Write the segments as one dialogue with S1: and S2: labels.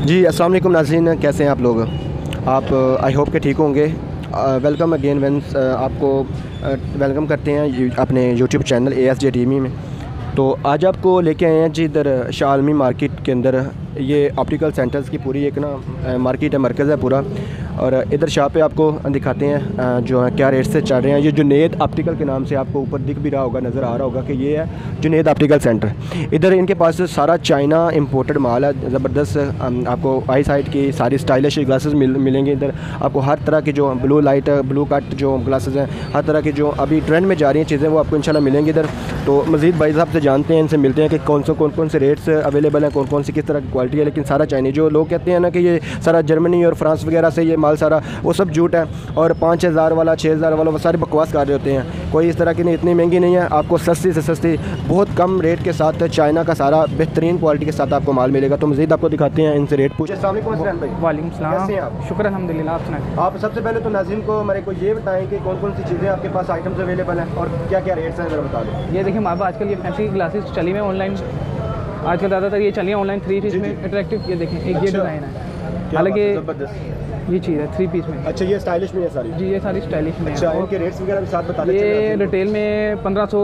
S1: जी अस्सलाम वालेकुम नाज़रीन, कैसे हैं आप लोग। आप आई होप के ठीक होंगे। वेलकम अगेन वेंस, आपको वेलकम करते हैं अपने यूट्यूब चैनल ASJ टीवी में। तो आज आपको लेके आए हैं जी इधर शालमी मार्केट के अंदर। ये ऑप्टिकल सेंटर्स की पूरी एक ना मार्केट है, मरकज़ है पूरा। और इधर शॉप पे आपको दिखाते हैं जो है क्या रेट से चल रहे हैं। ये जुनैद ऑप्टिकल के नाम से आपको ऊपर दिख भी रहा होगा, नज़र आ रहा होगा कि ये है जुनैद ऑप्टिकल सेंटर। इधर इनके पास सारा चाइना इंपोर्टेड माल है, ज़बरदस्त। आपको आई साइट की सारी स्टाइलिश ग्लासेस मिलेंगे इधर आपको। हर तरह की जो ब्लू लाइट, ब्लू कट जो ग्लासेस हैं, हर तरह की जो अभी ट्रेंड में जा रही हैं चीज़ें, वो आपको इंशाल्लाह मिलेंगी इधर। तो मज़ीद भाई साहब से जानते हैं, इनसे मिलते हैं कि कौन कौन से रेट्स अवेलेबल हैं, कौन कौन सी किस तरह की क्वालिटी है। लेकिन सारा चाइनीज़, जो लोग कहते हैं ना कि ये सारा जर्मनी और फ्रांस वगैरह से ये माल सारा, वो सब झूठ है। और 5,000 वाला, 6,000 वाला, वो सारे बकवास कर रहे होते हैं। कोई इस तरह की नहीं, इतनी महंगी नहीं है। आपको सस्ती से सस्ती बहुत कम रेट के साथ चाइना का सारा बेहतरीन क्वालिटी के साथ आपको माल मिलेगा। तो मज़ीद आपको दिखाते हैं, इनसे रेट पूछे। अस्सलाम वालेकुम भाई।
S2: वालेकुम सलाम।
S1: कैसे हैं आप?
S2: शुक्र अल्हम्दुलिल्लाह। आप सुनाएं।
S1: आप सबसे पहले तो नाज़रीन को मेरे को ये बताएं कि कौन कौन सी चीज़ें आपके पास आइटम्स अवेलेबल हैं और क्या क्या रेट्स हैं, ज़रा बता दें।
S2: ये देखिए हमारे पास आजकल ये फैंसी ग्लासेस चली हुई हैं ऑनलाइन। आजकल ज़्यादातर ये चली हैं ऑनलाइन 3 पीस में अट्रैक्टिव। ये देखें, एक ये डिज़ाइन है, हालांकि ये चीज़ है 3 पीस में।
S1: अच्छा, ये स्टाइलिश में है सारी?
S2: जी, ये सारी स्टाइलिश में।
S1: अच्छा, इनके रेट्स वगैरह भी साथ बता दें।
S2: ये रिटेल में 1500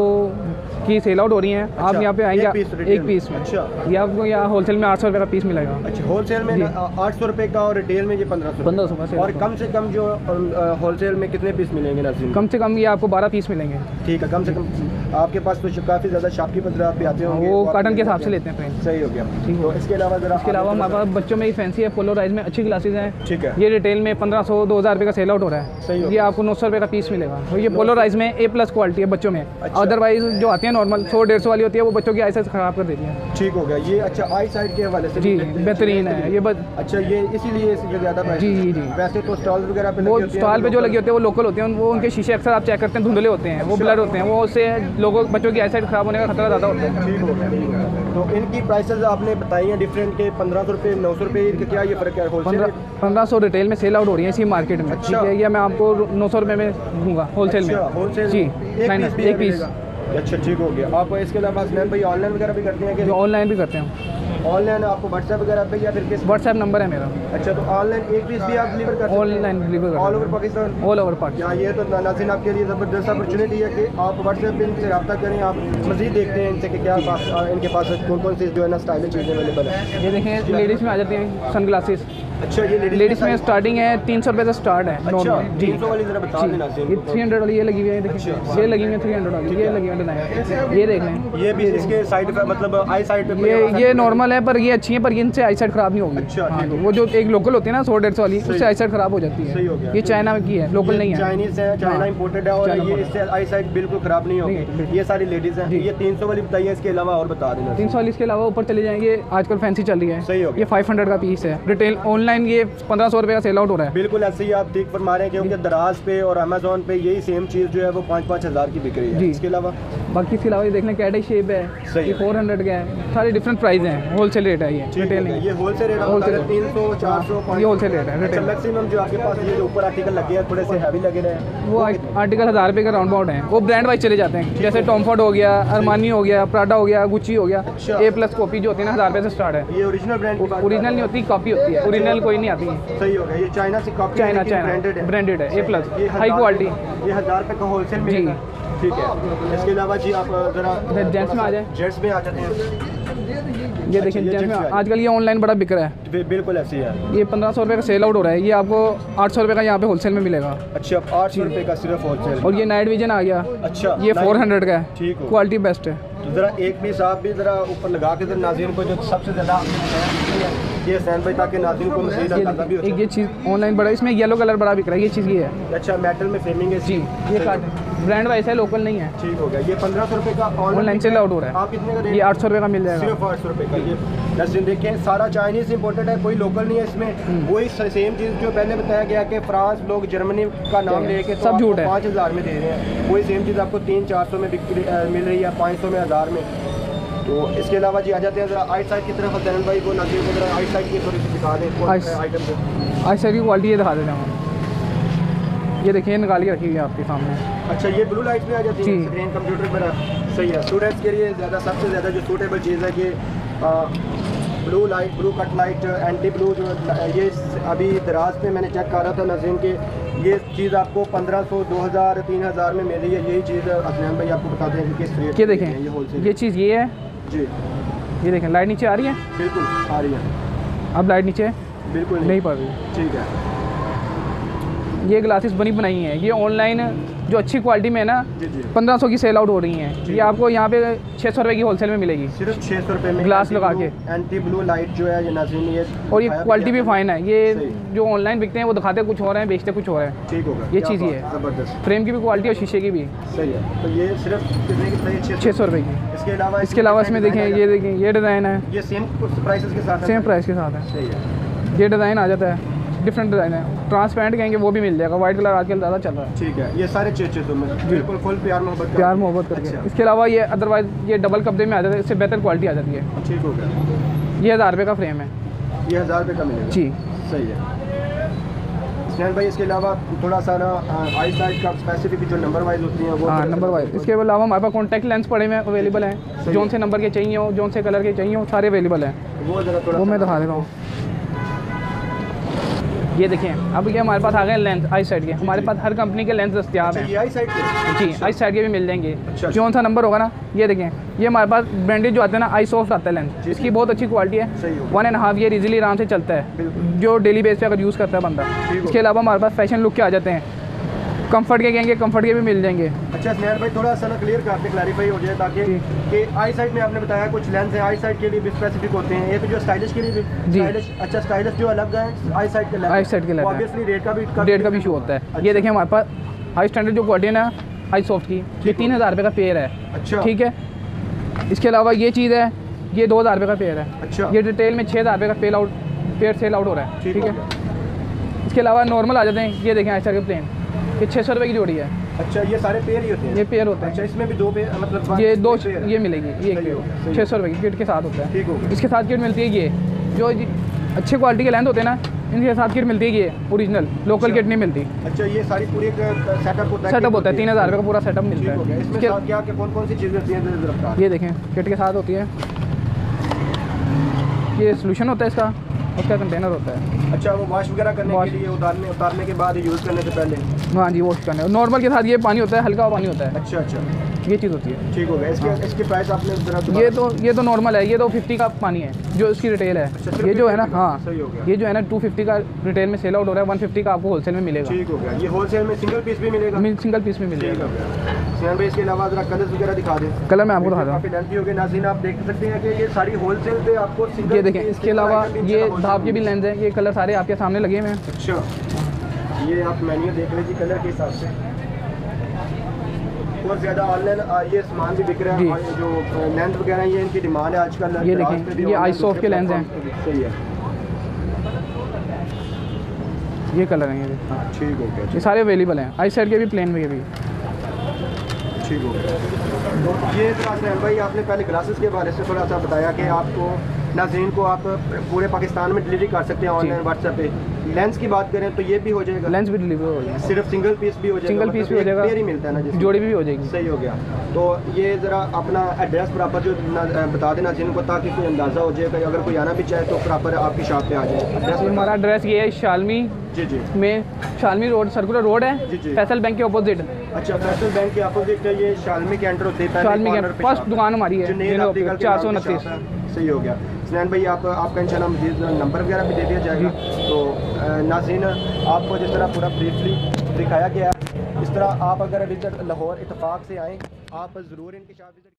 S2: की सेल आउट हो रही हैं।
S1: अच्छा,
S2: आप यहाँ पे आएंगे एक पीस में।
S1: अच्छा,
S2: ये आपको यहाँ होलसेल में 800 रुपये का पीस मिलेगा।
S1: अच्छा, होलसेल में 800 रुपये का और रिटेल में ये 1500
S2: का सेल।
S1: और कम से कम जो होलसेल में कितने पीस मिलेंगे नाज़रीन?
S2: कम से कम ये आपको 12 पीस मिलेंगे।
S1: ठीक है, कम से कम। आपके पास तो काफ़ी ज़्यादा शॉपकीपर आप भी आते होंगे,
S2: वो कार्टन के हिसाब से लेते हैं फ्रेंड।
S1: सही हो गया। तो इसके अलावा
S2: इसके अलावा हमारे पास बच्चों में ही फैंसी है, पोलराइज में अच्छी ग्लासेज हैं।
S1: ठीक है,
S2: ये रिटेल में 1500-2000 रुपये का सेल आउट हो रहा है।
S1: सही हो।
S2: ये आपको 900 रुपये का पीस मिलेगा। तो ये पोलराइज में A+ क्वालिटी है बच्चों में। अदरवाइज जो आती है नॉर्मल 100-150 वाली होती है, वो बच्चों की आई साइट ख़राब कर देती है।
S1: ठीक हो गया। ये अच्छा आई साइड के हवाले से
S2: जी बेहतरीन है ये
S1: अच्छा, ये इसीलिए इससे ज़्यादा प्राइस।
S2: जी जी।
S1: वैसे तो स्टॉल वगैरह पे
S2: वो स्टॉल पे जो लगे होते हैं वो लोकल होते हैं। वो उनके शीशे अक्सर आप चेक करते हैं धुंधले होते हैं, वो ब्लर होते हैं, वो उससे लोगों बच्चों की आई साइट ख़राब होने का खतरा ज़्यादा होता है।
S1: ठीक हो गया। तो इनकी प्राइसेस आपने बताई हैं डिफरेंट के 1500 रुपये, 900 रुपये, इनका क्या ये फ़र्क है?
S2: 1500 रिटेल में सेल आउट हो रही है इसी मार्केट में। ठीक है, ये मैं आपको 900 रुपये में दूँगा होलसेल में।
S1: होलसेल
S2: जी, एक पीस।
S1: अच्छा, ठीक हो गया। आप इसके अलावा भाई ऑनलाइन वगैरह भी करते हैं कि?
S2: जो ऑनलाइन भी करते हैं।
S1: ऑनलाइन आपको व्हाट्सएप वगैरह पे या फिर किस?
S2: व्हाट्सएप नंबर है मेरा।
S1: अच्छा, तो ऑनलाइन एक पीस भी आप डिलीवर करते हैं?
S2: Online deliver
S1: all over Pakistan?
S2: All over Pakistan.
S1: ये तो नाज़रीन आपके लिए ज़बरदस्त अपॉर्चुनिटी है कि आप व्हाट्सएप पे इनसे रब्ता करें। आप मज़ीद देखते हैं इनसे कि क्या इनके पास कौन कौन सी जो है ना स्टाइलिश चीज़ें अवेलेबल है।
S2: ये देखें, लेडीज़ में आ जाती हैं सन ग्लासेस।
S1: अच्छा, ये
S2: लेडीज़ में स्टार्टिंग है 300 रुपये से स्टार्ट है।
S1: अच्छा, 300 वाली ज़रा बता देना।
S2: ये 300 वाली ये लगी हुई है, देखिए ये लगी हुई है 300 वाली, ये लगी हुई है। ये देख लें,
S1: ये भी इसके साइड पे मतलब आई साइड पे
S2: ये नॉर्मल है, पर ये अच्छी है, पर इनसे आई साइड ख़राब नहीं होगी।
S1: अच्छा,
S2: हाँ, वो जो एक लोकल होती है ना 100-150 वाली, उससे आई साइड ख़राब हो जाती है।
S1: सही हो गया।
S2: ये चाइना की है, लोकल नहीं है,
S1: चाइनीज है, चाइना इंपोर्टेड है। और ये इससे आई साइड बिल्कुल ख़राब नहीं होगी। ये सारी लेडीज़ हैं। ये 300 वाली बताइए, इसके अलावा और बता देना।
S2: 300 वाली इसके अलावा ऊपर चले जाएंगे, आजकल फैंसी चल रही है।
S1: सही हो गया।
S2: ये 500 का पीस है रिटेल। ऑनलाइन ये 1500 रुपये का सेल आउट हो रहा है।
S1: बिल्कुल ऐसे ही आप ठीक फरमा रहे हैं, क्योंकि दराज पे और अमेजोन पे यही सेम चीज़ जो है वो 5-5 हज़ार की बिक रही है। इसके अलावा
S2: बाकी इसके अलावा ये देख लें, कैट शेप है, ये 400 का है। सारे डिफरेंट प्राइस हैं, होलसेल रेट है ये, रिटेल नहीं।
S1: ये होलसेल रेट है 300, 400,
S2: ये होलसेल रेट है रिटेल।
S1: मैक्सिमम जो आपके पास ये जो ऊपर आर्टिकल लगे हैं थोड़े से हैवी लगे रहे हैं,
S2: वो आर्टिकल 1000 रुपये का राउंड अबाउट है। वो ब्रांड वाइज चले जाते हैं, जैसे टॉमफोर्ड हो गया, अरमानी हो गया, प्राडा हो गया, गुच्ची हो गया। A+ कॉपी जो होती है ना 1000 रुपये से स्टार्ट है।
S1: ये ओरिजिनल ब्रांड?
S2: ओरिजिनल नहीं होती, कॉपी होती है, ओरिजिनल कोई नहीं आती है।
S1: सही हो गया। ये चाइना से कॉपी,
S2: चाइना ब्रांडेड है, A+, हाई क्वालिटी।
S1: ये 1000 रुपये का होलसेल में। ठीक है, इसके अलावा जी आप ज़रा
S2: जेंट्स में आ जाए।
S1: जेंट्स में आ जाते हैं।
S2: ये देखिए जेंट्स में आजकल ये ऑनलाइन बड़ा बिक रहा है।
S1: बिल्कुल ऐसे ही है।
S2: ये 1500 रुपये का सेल आउट हो रहा है। ये आपको 800 रुपये का यहाँ पे होलसेल में मिलेगा।
S1: अच्छा, 800 रुपये का सिर्फ होलसेल।
S2: और ये नाइट विजन आ गया।
S1: अच्छा,
S2: ये 400 का है।
S1: ठीक है,
S2: क्वालिटी बेस्ट है।
S1: तो ज़रा एक पीस आप भी ज़रा ऊपर लगा के नाज़रीन को जो सबसे ज़्यादा ये सैन भाई, ताकि नाज़रीन को मज़ीद अंदाज़ा भी हो।
S2: एक ये चीज़ ऑनलाइन बड़ा, इसमें येलो कलर बड़ा बिक रहा है। ये चीज़ ये है।
S1: अच्छा, मेटल में फ्रेमिंग है
S2: जी। ये कार्ड ब्रांड वाइज है, लोकल नहीं है।
S1: ठीक हो गया। ये 1500 रुपये का
S2: ऑनलाइन सेल आउट हो रहा है।
S1: आप कितने का?
S2: ये 800 रुपये का मिल जाएगा।
S1: सिर्फ 800 रुपये का। ये नाज़रीन देखें, सारा चाइनीज़ इंपोर्टेड है, कोई लोकल नहीं है इसमें। वही सेम चीज़ जो पहले बताया गया कि फ्रांस लोग जर्मनी का नाम लेके
S2: सब झूठ है,
S1: 5000 में दे रहे हैं। वही सेम चीज़ आपको 300-400 में मिल रही है, 500 में, 1000 में। तो इसके अलावा जी आ जाते हैं ज़रा आइट साइड की तरफ। जैनल भाई को नाज़रीन को ज़रा आइट साइड की थोड़ी सी दिखा दें आइटम।
S2: आइट साइड की क्वालिटी ये दिखा देते हैं। ये देखिए निकाल के रखी हुई है आपके सामने।
S1: अच्छा, ये ब्लू लाइट में आ जाती है स्क्रीन कंप्यूटर पर। सही है। स्टूडेंट्स के लिए ज़्यादा सबसे ज़्यादा जो सूटेबल चीज़ है कि blue light, blue cut light, anti blue जो ये अभी दराज पे मैंने चेक कर रहा था नाज़रीन के, ये चीज़ आपको 1500, 2000, 3000 में मिल रही है। यही चीज़ अफनान भाई आपको बताते हैं कि किस रेट
S2: ये देखें, ये चीज़ ये है
S1: जी,
S2: ये देखें लाइट नीचे आ रही है,
S1: बिल्कुल आ रही है।
S2: अब लाइट नीचे
S1: बिल्कुल
S2: नहीं पड़ रही।
S1: ठीक है,
S2: ये ग्लासेस बनी बनाई हैं, ये ऑनलाइन जो अच्छी क्वालिटी में है ना,
S1: जी जी,
S2: 1500 की सेल आउट हो रही हैं। ये आपको यहाँ पे 600 रुपये की होलसेल में मिलेगी,
S1: सिर्फ 600 रुपये में
S2: ग्लास लगा के।
S1: एंटी ब्लू लाइट जो है ये नाज़रीन, ये
S2: और ये क्वालिटी भी फाइन है। ये
S1: सही।
S2: जो ऑनलाइन बिकते हैं वो दिखाते कुछ और हैं, बेचते कुछ और हैं।
S1: ठीक होगा,
S2: ये
S1: क्या
S2: चीज़ ये
S1: बात,
S2: है,
S1: ज़बरदस्त,
S2: फ्रेम की भी क्वालिटी और शीशे की भी।
S1: सही है। तो ये सिर्फ कितने की प्राइस?
S2: 600 रुपये की।
S1: इसके अलावा
S2: इसमें देखें, ये डिज़ाइन है,
S1: ये सेम प्राइसेस के साथ है?
S2: सेम प्राइस के साथ है।
S1: सही है,
S2: ये डिज़ाइन आ जाता है, डिफरेंट डिज़ाइन है। ट्रांसपेरेंट कहेंगे वो भी मिल जाएगा, वाइट कलर आजकल ज़्यादा चल रहा है।
S1: ठीक है, ये सारे 600 में बिल्कुल फुल प्यार मोहब्बत करके।
S2: करके। इसके अलावा ये अदरवाइज ये डबल कपड़े में आ जाता है, इससे बेहतर क्वालिटी आ जाती है।
S1: ठीक हो गया,
S2: ये 1000 रुपये का फ्रेम है,
S1: ये 1000 रुपये का मिलेगा
S2: जी।
S1: सही है स्नैन भाई। इसके अलावा थोड़ा सा ना आई साइड का स्पेसिफिक जो नंबर वाइज होती हैं वो,
S2: हाँ नंबर वाइज। इसके अलावा हमारे पास कॉन्टैक्ट लेंस पड़े हुए अवेलेबल हैं,
S1: सही
S2: जोन से नंबर के चाहिए हो, जोन से कलर के चाहिए हो, सारे अवेलेबल हैं।
S1: वो जरा थोड़ा
S2: वो मैं दिखा देता हूँ। ये देखें, अब ये हमारे पास आ गए लेंस आई साइड के। हमारे पास हर कंपनी के लेंस दस्तियाब हैं।
S1: ये आई साइड के?
S2: जी, आई साइड के भी मिल जाएंगे।
S1: अच्छा।
S2: कौन सा नंबर होगा ना, ये देखें, ये हमारे पास ब्रांडेड जो आते हैं ना, आई सॉफ्ट आता है लेंस, इसकी बहुत अच्छी क्वालिटी है।
S1: सही हो।
S2: 1.5 ईयर इजीली आराम से चलता है,
S1: बिल्कुल।
S2: जो डेली बेस पे अगर यूज़ करता है बंदा। इसके अलावा हमारे पास फैशन लुक के आ जाते हैं, कंफर्ट के कहेंगे, कंफर्ट के भी मिल जाएंगे।
S1: अच्छा स्नैन भाई, थोड़ा सा ना क्लियर करते क्लैरिफाई हो जाए, ताकि कि आई साइड में आपने बताया कुछ लेंस है आई साइड के लिए भी स्पेसिफिक होते हैं, एक जो स्टाइलिश के लिए भी स्टाइलिश। अच्छा, स्टाइलिश जो अलग है आई साइड के,
S2: आई साइड के लिए
S1: ऑब्वियसली रेट का भी
S2: इशू होता है। ये देखिए हमारे पास हाई स्टैंडर्ड जो क्वालिटी है ना आई सॉफ्ट की, ये 3000 रुपये का पेयर है।
S1: अच्छा,
S2: ठीक है। इसके अलावा ये चीज़ है, ये 2000 रुपये का पेयर है।
S1: अच्छा,
S2: ये डिटेल में 6000 रुपये का पेयर सेल आउट हो रहा है। ठीक है। इसके अलावा नॉर्मल आ जाते हैं, ये देखें ऐसा के प्लेन, ये 600 रुपये की जोड़ी है।
S1: अच्छा, ये सारे पेयर ही होते हैं?
S2: ये पेयर होता है।
S1: अच्छा, इसमें भी 2 पेयर, मतलब
S2: ये 2
S1: पेयर
S2: ये मिलेगी, ये एक पेयर 600 रुपये की किट के साथ होता है।
S1: ठीक होगा।
S2: इसके साथ किट मिलती है ये जो अच्छे क्वालिटी के लेंथ होते हैं ना, इनके साथ किट मिलती है ये ओरिजिनल, लोकल किट नहीं मिलती।
S1: अच्छा, ये सारी पूरी एक सेटअप होता है?
S2: सेटअप होता है, 3000 रुपये का पूरा सेटअप मिलता है।
S1: इसमें साथ क्या कौन कौन सी चीज़ें होती हैं?
S2: ये देखें, किट के साथ होती है, ये सोल्यूशन होता है इसका, उसका कंटेनर होता है।
S1: अच्छा, वो वॉश वगैरह करने के लिए, उतारने के बाद, यूज़ करने से पहले?
S2: हाँ जी, वॉश करने। नॉर्मल के साथ ये पानी होता है, हल्का पानी होता है।
S1: अच्छा अच्छा,
S2: ये चीज़ होती है।
S1: ठीक हो गया। इसकी प्राइस आपने जरा
S2: ये तो नॉर्मल है, ये तो 50 का पानी है जो इसकी रिटेल है।
S1: अच्छा,
S2: ये जो है ना, हाँ
S1: सही हो गया।
S2: ये जो है ना 250 का रिटेल में सेल आउट हो रहा है, 150 का आपको होलसेल में मिलेगा।
S1: ठीक हो गया। ये होलसेल में सिंगल पीस भी मिलेगा?
S2: सिंगल पीस में मिल
S1: ठीक
S2: जाएगा।
S1: हो गया। स्नैन भाई, इसके अलावा जरा कलर्स वगैरह दिखा दें।
S2: कलर मैं आपको दिखा दूँ।
S1: काफ़ी लेंथी हो गई नाज़रीन, आप देख सकते हैं कि ये सारी होलसेल पे आपको सिंगल।
S2: ये देखें, इसके अलावा ये धाप के भी लेंस हैं, ये कलर सारे आपके सामने लगे हुए हैं।
S1: अच्छा, ये आप मेन्यू देख लीजिए कलर के हिसाब से। और ज़्यादा ऑनलाइन ये सामान भी बिक रहा है, और जो लेंस वगैरह ये इनकी डिमांड है आजकल।
S2: ये देखें, ये आई सॉफ्ट के लेंस हैं।
S1: सही है,
S2: ये कलर हैं ये।
S1: हाँ ठीक हो गया,
S2: ये सारे अवेलेबल हैं, आई साइड के भी, प्लेन में भी।
S1: ठीक हो गया। तो ये स्नैन भाई, आपने पहले ग्लासेस के बारे से थोड़ा सा बताया कि आपको नाज़रीन को आप पूरे पाकिस्तान में डिलीवरी कर सकते हैं ऑनलाइन व्हाट्सएप पे। लेंस की बात करें तो ये भी हो जाएगा?
S2: लेंस भी डिलीवर हो जाएगा,
S1: सिर्फ सिंगल पीस भी हो जाएगा?
S2: सिंगल पीस भी हो जाएगा,
S1: पेयर ही मिलता है ना,
S2: जोड़ी भी हो जाएगी।
S1: सही हो गया। तो ये ज़रा अपना एड्रेस प्रॉपर जो बता देना नाज़रीन को, ताकि कोई अंदाज़ा हो जाए कि अगर कोई आना भी चाहे तो प्रॉपर आपकी शॉप पे आ जाए। एड्रेस
S2: हमारा एड्रेस ये है शालमी
S1: जी जी
S2: में, शालमी रोड, सर्कुलर रोड है
S1: जी जी,
S2: फैसल बैंक के अपोजिट।
S1: अच्छा, फैसल बैंक के अपोजिट है, ये शालमी के एंटर होते हैं,
S2: शालमी के फर्स्ट दुकान हमारी है, 429।
S1: सही हो गया। स्नैन भाई, आपका इंशाल्लाह मज़ीद नंबर वगैरह भी दे दिया जाएगा। तो नाज़रीन, आपको जिस तरह पूरा ब्रीफली दिखाया गया, इस तरह आप अगर अभी तक लाहौर इत्तेफाक से आएँ, आप ज़रूर इनकी शॉप विजिट